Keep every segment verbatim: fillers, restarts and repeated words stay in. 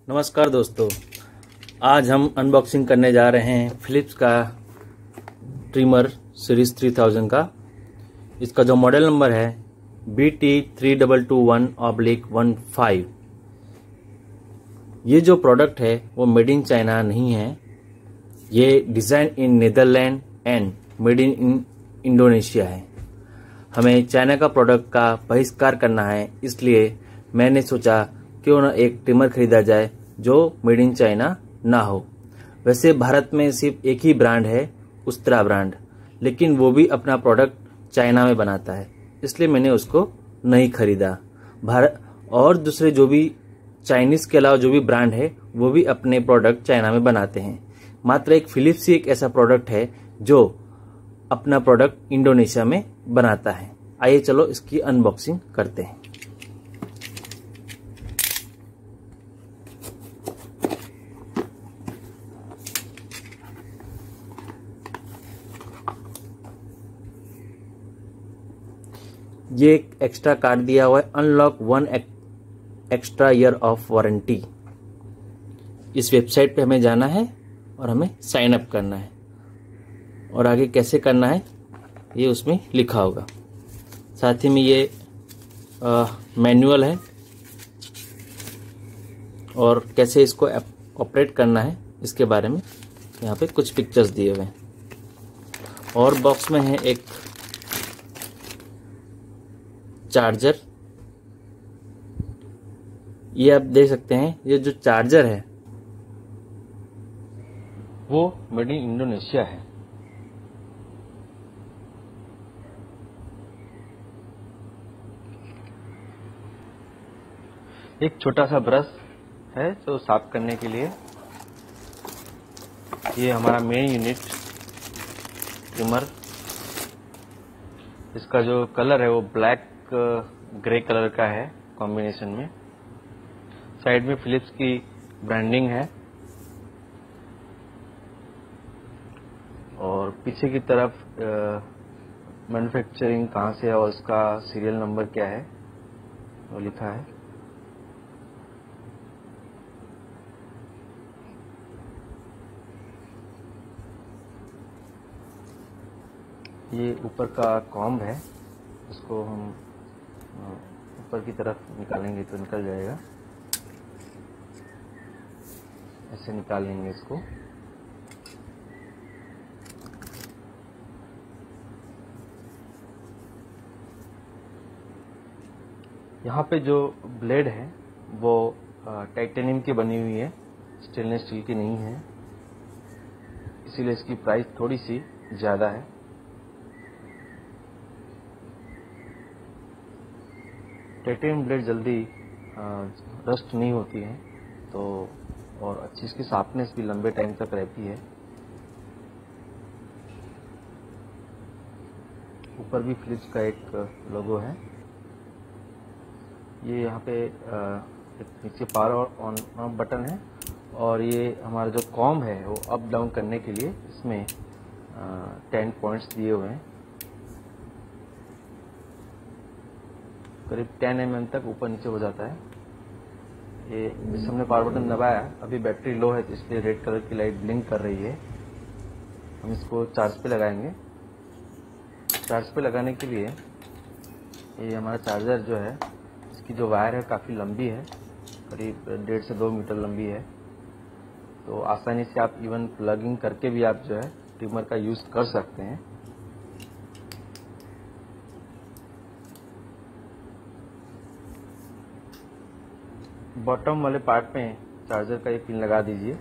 नमस्कार दोस्तों, आज हम अनबॉक्सिंग करने जा रहे हैं फिलिप्स का ट्रिमर सीरीज थ्री थाउजेंड का। इसका जो मॉडल नंबर है B T three two two one oblique one five. ये जो प्रोडक्ट है वो मेड इन चाइना नहीं है, ये design in Netherland and made in Indonesia है। हमें चाइना का प्रोडक्ट का बहिष्कार करना है, इसलिए मैंने सोचा क्यों ना एक ट्रिमर खरीदा जाए जो मेड इन चाइना ना हो। वैसे भारत में सिर्फ एक ही ब्रांड है, उस्तरा ब्रांड, लेकिन वो भी अपना प्रोडक्ट चाइना में बनाता है, इसलिए मैंने उसको नहीं खरीदा। भारत और दूसरे जो भी चाइनीज के अलावा जो भी ब्रांड है वो भी अपने प्रोडक्ट चाइना में बनाते हैं। मात्र एक फिलिप्स ही एक ऐसा प्रोडक्ट है जो अपना प्रोडक्ट इंडोनेशिया में बनाता है। आइए चलो इसकी अनबॉक्सिंग करते हैं। ये एक एक्स्ट्रा कार्ड दिया हुआ है, unlock one extra year of warranty. इस वेबसाइट पे हमें जाना है और हमें साइन अप करना है, और आगे कैसे करना है ये उसमें लिखा होगा। साथ ही में ये मैनुअल है और कैसे इसको ऑपरेट करना है इसके बारे में यहाँ पे कुछ पिक्चर्स दिए हुए हैं। और बॉक्स में है एक चार्जर। ये आप देख सकते हैं, ये जो चार्जर है वो मेड इन इंडोनेशिया है। एक छोटा सा ब्रश है तो साफ करने के लिए। ये हमारा मेन यूनिट ट्रिमर। इसका जो कलर है वो ब्लैक ग्रे कलर का है कॉम्बिनेशन में। साइड में फिलिप्स की ब्रांडिंग है और पीछे की तरफ मैन्युफैक्चरिंग कहाँ से है और उसका सीरियल नंबर क्या है वो लिखा है। ये ऊपर का कॉम्ब है, इसको हम ऊपर की तरफ निकालेंगे तो निकल जाएगा। ऐसे निकालेंगे इसको। यहाँ पे जो ब्लेड है वो टाइटेनियम की बनी हुई है, स्टेनलेस स्टील की नहीं है, इसीलिए इसकी प्राइस थोड़ी सी ज़्यादा है। टाइटेनियम ब्लेड जल्दी रस्ट नहीं होती है तो, और अच्छी इसकी शार्पनेस भी लंबे टाइम तक रहती है। ऊपर भी फिलिप्स का एक लोगो है। ये यहाँ पे एक नीचे पावर ऑन ऑफ बटन है, और ये हमारा जो कॉम्ब है वो अप डाउन करने के लिए इसमें टेन पॉइंट्स दिए हुए हैं। करीब टेन एम एम तक ऊपर नीचे हो जाता है। ये इस हमने पावर बटन दबाया, अभी बैटरी लो है तो इसलिए रेड कलर की लाइट ब्लिंक कर रही है। हम इसको चार्ज पे लगाएंगे। चार्ज पे लगाने के लिए ये हमारा चार्जर जो है, इसकी जो वायर है काफ़ी लंबी है, करीब डेढ़ से दो मीटर लंबी है, तो आसानी से आप इवन प्लगिंग करके भी आप जो है ट्रिमर का यूज़ कर सकते हैं। बॉटम वाले पार्ट में चार्जर का एक पिन लगा दीजिए।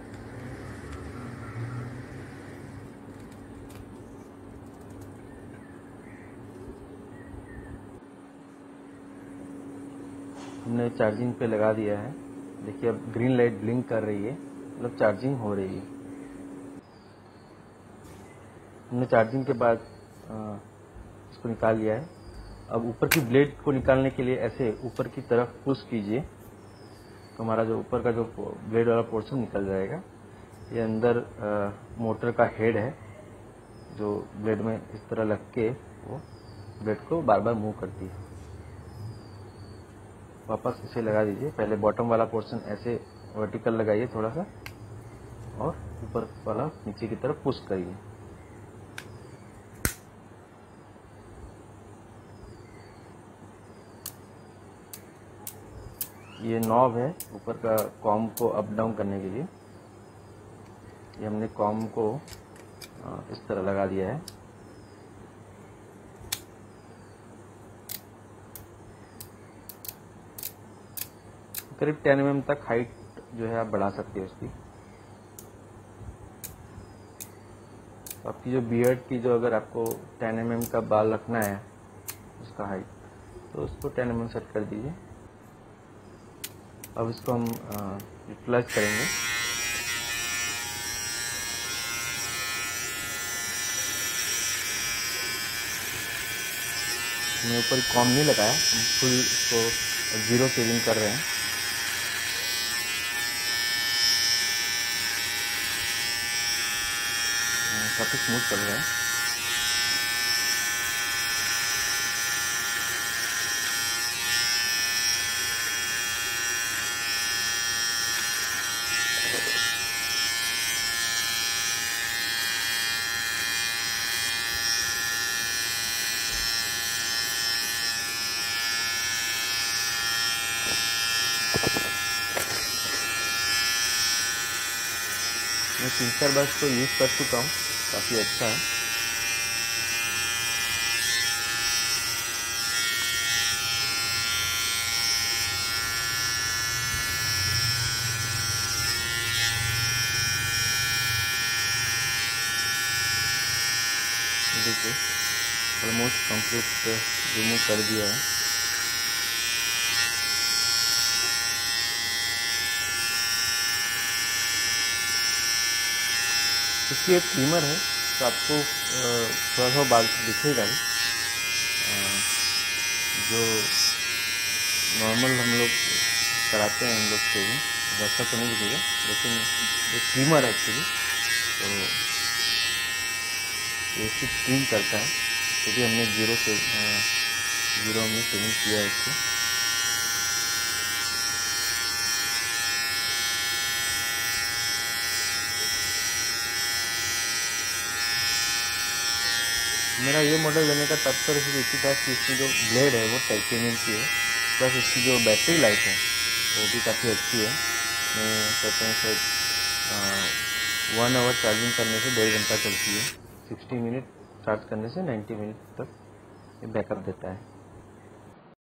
हमने चार्जिंग पे लगा दिया है। देखिए अब ग्रीन लाइट ब्लिंक कर रही है, मतलब चार्जिंग हो रही है। हमने चार्जिंग के बाद इसको निकाल लिया है। अब ऊपर की ब्लेड को निकालने के लिए ऐसे ऊपर की तरफ पुश कीजिए तो हमारा जो ऊपर का जो ब्लेड वाला पोर्शन निकल जाएगा। ये अंदर आ, मोटर का हेड है जो ब्लेड में इस तरह लग के वो ब्लेड को बार बार मूव करती है। वापस इसे लगा दीजिए। पहले बॉटम वाला पोर्शन ऐसे वर्टिकल लगाइए थोड़ा सा और ऊपर वाला नीचे की तरफ पुश करिए। ये नॉब है ऊपर का कॉम को अप डाउन करने के लिए। ये हमने कॉम को इस तरह लगा दिया है। करीब टेन एम एम तक हाइट जो है आप बढ़ा सकते हैं उसकी। आपकी जो बियर्ड की जो अगर आपको टेन एम एम का बाल रखना है उसका हाइट, तो उसको टेन एम एम सेट कर दीजिए। अब इसको हम फ्लश करेंगे। हमने ऊपर कॉम नहीं लगाया, हम फुल इसको जीरो सेविंग कर रहे हैं। काफी स्मूथ चल रहा है। मैं तीन चार बार इसको यूज़ कर चुका हूँ, काफ़ी अच्छा है। देखिए ऑलमोस्ट कंप्लीट रिमूव कर दिया है। इसकी एक ट्रिमर है तो आपको थोड़ा सा बाल दिखेगा ही। जो नॉर्मल हम लोग कराते हैं हम लोग शेविंग वैसा तो नहीं दिखेगा, लेकिन एक ट्रिमर है एक्चुअली, तो ये इसकी ट्रिम करता है क्योंकि हमने जीरो से जीरो हमने शेविंग किया है इसको। मेरा ये मॉडल लेने का तात्पर्य सिर्फ इसी था कि इसकी जो ब्लेड है वो टाइटेनियम की है, प्लस इसकी जो बैटरी लाइफ है वो भी काफ़ी अच्छी है। मैं कहते हैं शायद वन आवर चार्जिंग करने से डेढ़ घंटा चलती है, सिक्सटी मिनट चार्ज करने से नाइन्टी मिनट तक ये बैकअप देता है।